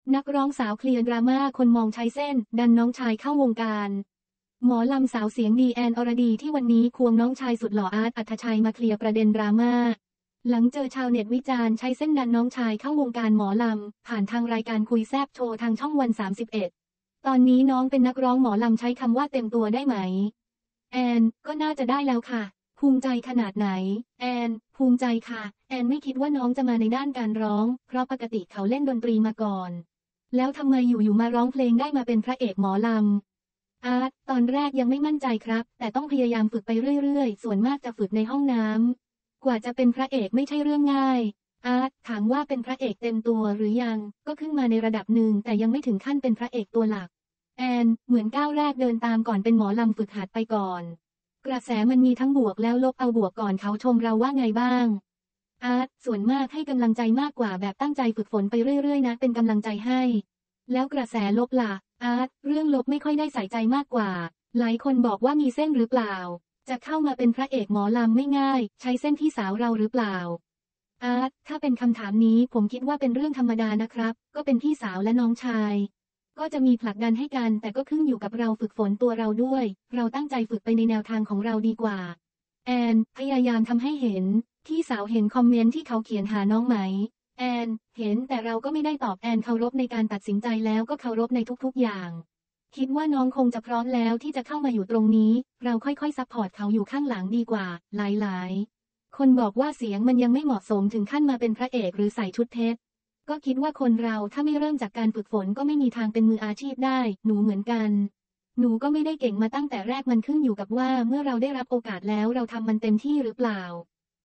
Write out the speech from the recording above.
นักร้องสาวเคลียร์ดราม่าคนมองใช้เส้นดันน้องชายเข้าวงการหมอลำสาวเสียงดีแอนอรดีที่วันนี้ควงน้องชายสุดหล่ออาร์ตอัธชัยมาเคลียร์ประเด็นดราม่าหลังเจอชาวเน็ตวิจารณ์ใช้เส้นดันน้องชายเข้าวงการหมอลำผ่านทางรายการคุยแซบโชว์ทางช่องวัน31ตอนนี้น้องเป็นนักร้องหมอลำใช้คำว่าเต็มตัวได้ไหมแอนก็น่าจะได้แล้วค่ะภูมิใจขนาดไหนแอนภูมิใจค่ะแอนไม่คิดว่าน้องจะมาในด้านการร้องเพราะปกติเขาเล่นดนตรีมาก่อนแล้วทำไมอยู่ๆมาร้องเพลงได้มาเป็นพระเอกหมอลำอาร์ตตอนแรกยังไม่มั่นใจครับแต่ต้องพยายามฝึกไปเรื่อยๆส่วนมากจะฝึกในห้องน้ำกว่าจะเป็นพระเอกไม่ใช่เรื่องง่ายอาร์ตถามว่าเป็นพระเอกเต็มตัวหรือยังก็ขึ้นมาในระดับหนึ่งแต่ยังไม่ถึงขั้นเป็นพระเอกตัวหลักแอนเหมือนก้าวแรกเดินตามก่อนเป็นหมอลำฝึกหัดไปก่อนกระแสมันมีทั้งบวกแล้วลบเอาบวกก่อนเขาชมเราว่าไงบ้างอาร์ตส่วนมากให้กำลังใจมากกว่าแบบตั้งใจฝึกฝนไปเรื่อยๆนะเป็นกำลังใจให้แล้วกระแสลบล่ะอาร์ตเรื่องลบไม่ค่อยได้ใส่ใจมากกว่าหลายคนบอกว่ามีเส้นหรือเปล่าจะเข้ามาเป็นพระเอกหมอลำไม่ง่ายใช้เส้นพี่สาวเราหรือเปล่าอาร์ตถ้าเป็นคำถามนี้ผมคิดว่าเป็นเรื่องธรรมดานะครับก็เป็นพี่สาวและน้องชายก็จะมีผลักดันให้กันแต่ก็ขึ้นอยู่กับเราฝึกฝนตัวเราด้วยเราตั้งใจฝึกไปในแนวทางของเราดีกว่าแอนพยายามทำให้เห็นพี่สาวเห็นคอมเมนต์ที่เขาเขียนหาน้องไหมแอนเห็นแต่เราก็ไม่ได้ตอบแอนเคารพในการตัดสินใจแล้วก็เคารพในทุกๆอย่างคิดว่าน้องคงจะพร้อมแล้วที่จะเข้ามาอยู่ตรงนี้เราค่อยๆซัพพอร์ตเขาอยู่ข้างหลังดีกว่าหลายๆคนบอกว่าเสียงมันยังไม่เหมาะสมถึงขั้นมาเป็นพระเอกหรือใส่ชุดเพชรก็คิดว่าคนเราถ้าไม่เริ่มจากการฝึกฝนก็ไม่มีทางเป็นมืออาชีพได้หนูเหมือนกันหนูก็ไม่ได้เก่งมาตั้งแต่แรกมันขึ้นอยู่กับว่าเมื่อเราได้รับโอกาสแล้วเราทำมันเต็มที่หรือเปล่า